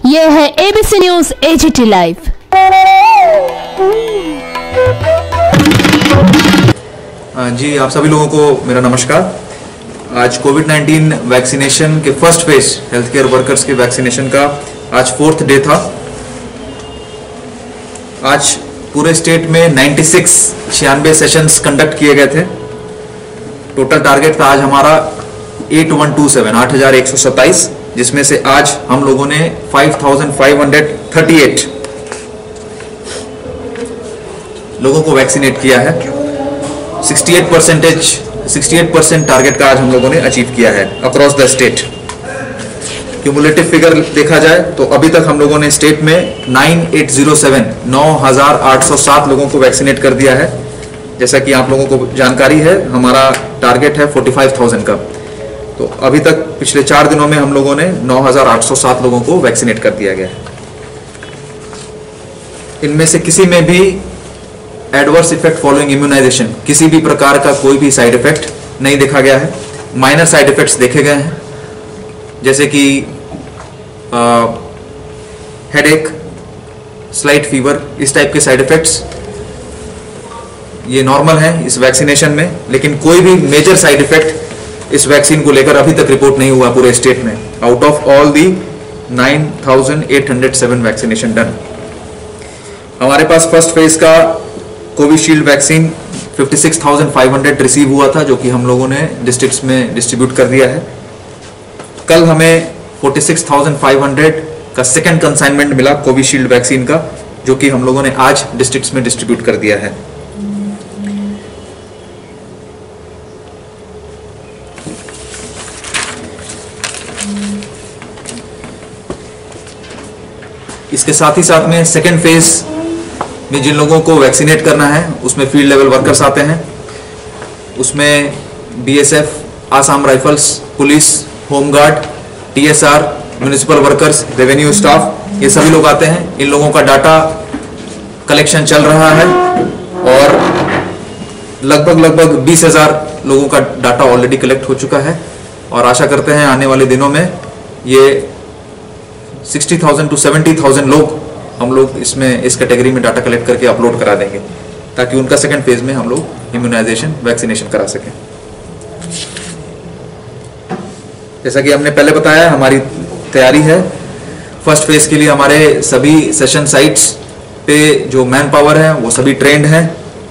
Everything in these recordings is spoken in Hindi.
ये है एबीसी न्यूज एजीटी लाइव। जी, आप सभी लोगों को मेरा नमस्कार। आज कोविड-19 वैक्सीनेशन के first phase health care workers के वैक्सीनेशन का आज 4th डे था। आज पूरे स्टेट में 96 सेशंस कंडक्ट किए गए थे। टोटल टारगेट था आज हमारा 8127, जिसमें से आज हम लोगों ने 5538 लोगों को वैक्सीनेट किया है। 68% टारगेट का आज हम लोगों ने अचीव किया है across the state. Cumulative figure देखा जाए तो अभी तक हम लोगों ने स्टेट में 9807 लोगों को वैक्सीनेट कर दिया है। जैसा कि आप लोगों को जानकारी है, हमारा टारगेट है 45,000 का। तो अभी तक पिछले 4 दिनों में हम लोगों ने 9807 लोगों को वैक्सीनेट कर दिया गया है। इनमें से किसी में भी एडवर्स इफेक्ट फॉलोइंग इम्यूनाइजेशन, किसी भी प्रकार का कोई भी साइड इफेक्ट नहीं देखा गया है। माइनर साइड इफेक्ट्स देखे गए हैं, जैसे कि हेडेक, स्लाइट फीवर, इस टाइप के साइड इफेक्ट्स ये नॉर्मल है इस वैक्सीनेशन में। लेकिन कोई भी मेजर साइड इफेक्ट इस वैक्सीन को लेकर अभी तक रिपोर्ट नहीं हुआ पूरे स्टेट में, out of all the 9807 vaccination done. हमारे पास फर्स्ट फेज का कोविशील्ड वैक्सीन 56,500 रिसीव हुआ था, जो कि हम लोगों ने डिस्ट्रिक्ट्स में डिस्ट्रीब्यूट कर दिया है। कल हमें 46,500 का सेकेंड कंसाइनमेंट मिला कोविशील्ड वैक्सीन का, जो कि हम लोगों ने आज डिस्ट्रिक्ट्स में डिस्ट्रीब्यूट कर दिया है। इसके साथ ही साथ में सेकेंड फेज में जिन लोगों को वैक्सीनेट करना है, उसमें फील्ड लेवल वर्कर्स आते हैं। उसमें BSF, Assam rifles, police, home guard, TSR, municipal workers, revenue staff, ये सभी लोग आते हैं। इन लोगों का डाटा कलेक्शन चल रहा है और लगभग 20,000 लोगों का डाटा ऑलरेडी कलेक्ट हो चुका है। और आशा करते हैं आने वाले दिनों में ये 60,000 to 70,000 लोग हम लोग इसमें इस कैटेगरी में डाटा कलेक्ट करके अपलोड करा देंगे, ताकि उनका सेकंड फेज में हम लोग इम्यूनाइजेशन वैक्सीनेशन करा सकें। जैसा कि हमने पहले बताया, हमारी तैयारी है फर्स्ट फेज के लिए। हमारे सभी सेशन साइट्स पे जो मैन पावर है वो सभी ट्रेंड है।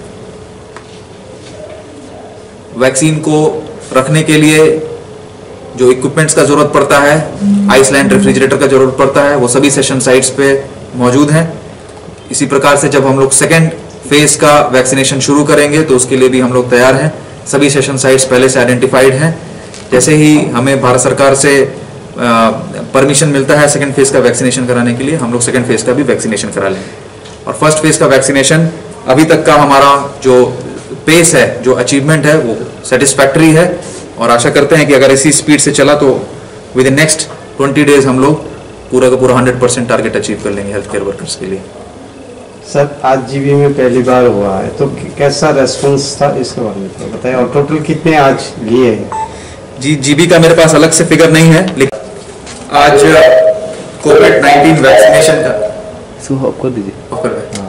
वैक्सीन को रखने के लिए जो इक्विपमेंट्स का जरूरत पड़ता है, आइसलैंड रेफ्रिजरेटर का जरूरत पड़ता है, वो सभी सेशन साइट्स पे मौजूद हैं। इसी प्रकार से जब हम लोग सेकेंड फेज का वैक्सीनेशन शुरू करेंगे तो उसके लिए भी हम लोग तैयार हैं। सभी सेशन साइट्स पहले से आइडेंटिफाइड हैं। जैसे ही हमें भारत सरकार से परमिशन मिलता है सेकेंड फेज का वैक्सीनेशन कराने के लिए, हम लोग सेकेंड फेज का भी वैक्सीनेशन करा लेंगे। और फर्स्ट फेज का वैक्सीनेशन अभी तक का हमारा जो पेस है, जो अचीवमेंट है, वो सेटिस्फैक्टरी है। और आशा करते हैं कि अगर इसी स्पीड से चला तो विद इन नेक्स्ट 20 डेज हम लोग पूरा का पूरा 100% टारगेट अचीव कर लेंगे हेल्थ केयर वर्कर्स के लिए। सर, आज जीबी में पहली बार हुआ है, तो कैसा रेस्पॉन्स था इसके बारे में बताइए। और टोटल कितने आज लिए हैं? जी, जीबी का मेरे पास अलग से फिगर नहीं है, लेकिन आज कोविड-19 वैक्सीनेशन का ऑफ कर दीजिए।